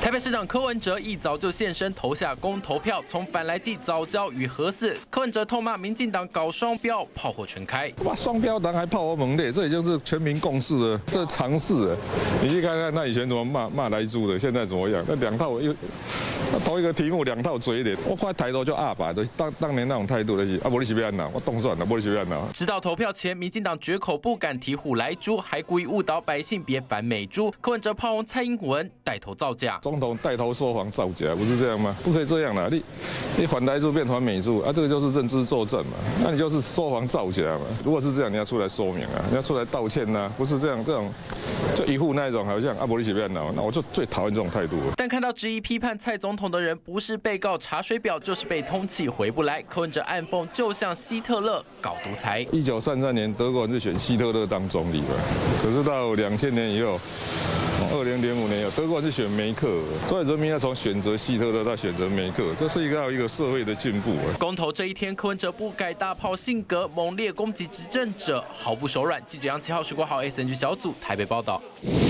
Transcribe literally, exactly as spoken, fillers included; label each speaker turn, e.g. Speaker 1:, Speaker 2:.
Speaker 1: 台北市长柯文哲一早就现身投下公投票，从反来记早教与核四，柯文哲痛骂民进党搞双标，炮火全开。
Speaker 2: 哇，双标党还炮火猛烈，这已经是全民共识了，这是常识了。你去看看，那以前怎么骂骂莱猪的，现在怎么样？那两套又同一个题目，两套嘴脸，我快抬头就啊吧，当当年那种态度的是啊，不你是要安哪？我动算了，不你是要安哪？
Speaker 1: 直到投票前，民进党绝口不敢提虎莱猪，还故意误导百姓别反美猪。柯文哲炮轰蔡英文带头造假，
Speaker 2: 总统带头说谎造假，不是这样吗？不可以这样啦！你你反莱猪变反美猪啊，这个就是认知作证嘛，那你就是说谎造假嘛。如果是这样，你要出来说明啊，你要出来道歉呐、啊，不是这样这种就一副那种好像啊，不你是要安哪？那我就最讨厌这种态度。
Speaker 1: 但看到质疑批判蔡总统的人，不是被告查水表，就是被通缉回不来。柯文哲暗讽，就像希特勒搞独裁。
Speaker 2: 一九三三年德国人是选希特勒当总理嘛，可是到两千年以后。二零零五年有德国人是选梅克尔，所以人民要从选择希特勒到选择梅克尔，这是一个一个社会的进步。
Speaker 1: 公投这一天，柯文哲不改大炮性格，猛烈攻击执政者，毫不手软。记者杨七号、徐国豪 S N G 小组台北报道。